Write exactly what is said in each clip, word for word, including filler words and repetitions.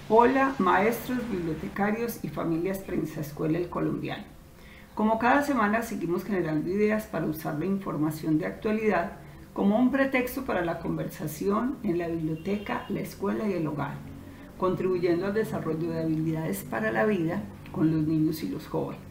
Hola maestros, bibliotecarios y familias Prensa Escuela El Colombiano. Como cada semana seguimos generando ideas para usar la información de actualidad como un pretexto para la conversación en la biblioteca, la escuela y el hogar, contribuyendo al desarrollo de habilidades para la vida con los niños y los jóvenes.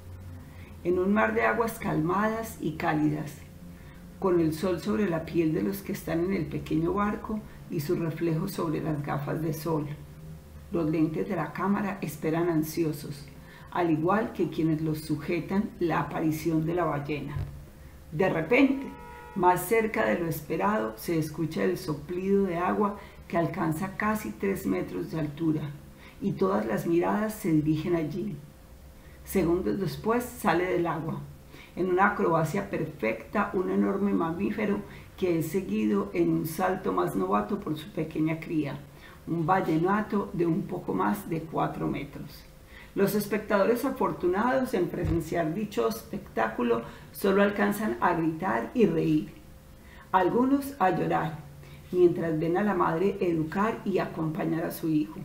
En un mar de aguas calmadas y cálidas, con el sol sobre la piel de los que están en el pequeño barco y su reflejo sobre las gafas de sol, los lentes de la cámara esperan ansiosos, al igual que quienes los sujetan, la aparición de la ballena. De repente, más cerca de lo esperado, se escucha el soplido de agua que alcanza casi tres metros de altura, y todas las miradas se dirigen allí. Segundos después sale del agua, en una acrobacia perfecta, un enorme mamífero que es seguido en un salto más novato por su pequeña cría, un vallenato de un poco más de cuatro metros. Los espectadores afortunados en presenciar dicho espectáculo solo alcanzan a gritar y reír, algunos a llorar, mientras ven a la madre educar y acompañar a su hijo.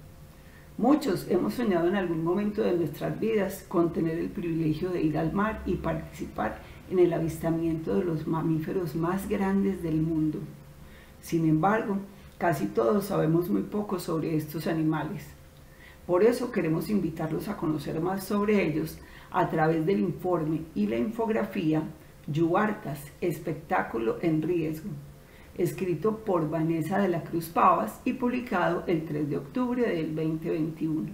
Muchos hemos soñado en algún momento de nuestras vidas con tener el privilegio de ir al mar y participar en el avistamiento de los mamíferos más grandes del mundo. Sin embargo, casi todos sabemos muy poco sobre estos animales. Por eso queremos invitarlos a conocer más sobre ellos a través del informe y la infografía Yuartas, espectáculo en riesgo, escrito por Vanessa de la Cruz Pavas y publicado el tres de octubre del veinte veintiuno.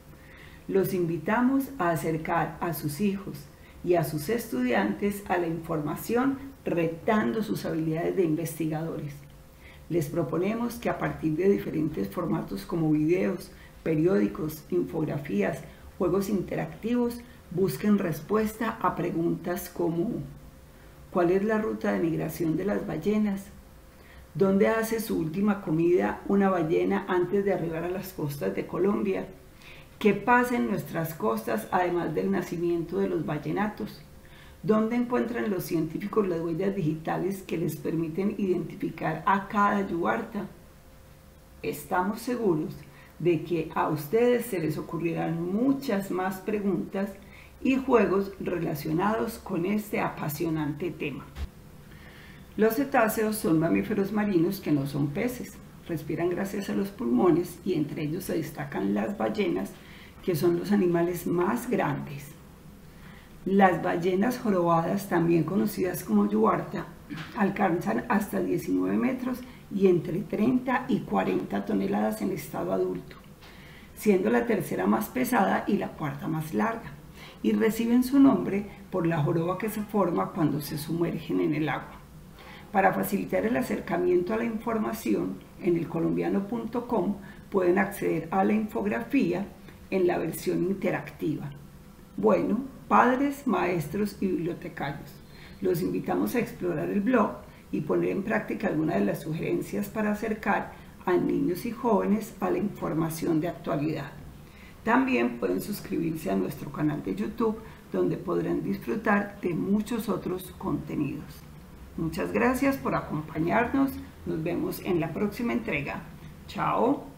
Los invitamos a acercar a sus hijos y a sus estudiantes a la información retando sus habilidades de investigadores. Les proponemos que a partir de diferentes formatos como videos, periódicos, infografías, juegos interactivos, busquen respuesta a preguntas como: ¿cuál es la ruta de migración de las ballenas? ¿Dónde hace su última comida una ballena antes de arribar a las costas de Colombia? ¿Qué pasa en nuestras costas además del nacimiento de los ballenatos? ¿Dónde encuentran los científicos las huellas digitales que les permiten identificar a cada yuarta? Estamos seguros de que a ustedes se les ocurrirán muchas más preguntas y juegos relacionados con este apasionante tema. Los cetáceos son mamíferos marinos que no son peces, respiran gracias a los pulmones y entre ellos se destacan las ballenas, que son los animales más grandes. Las ballenas jorobadas, también conocidas como yuarta, alcanzan hasta diecinueve metros y entre treinta y cuarenta toneladas en estado adulto, siendo la tercera más pesada y la cuarta más larga, y reciben su nombre por la joroba que se forma cuando se sumergen en el agua. Para facilitar el acercamiento a la información, en el colombiano punto com pueden acceder a la infografía en la versión interactiva. Bueno, padres, maestros y bibliotecarios, los invitamos a explorar el blog y poner en práctica algunas de las sugerencias para acercar a niños y jóvenes a la información de actualidad. También pueden suscribirse a nuestro canal de YouTube, donde podrán disfrutar de muchos otros contenidos. Muchas gracias por acompañarnos. Nos vemos en la próxima entrega. Chao.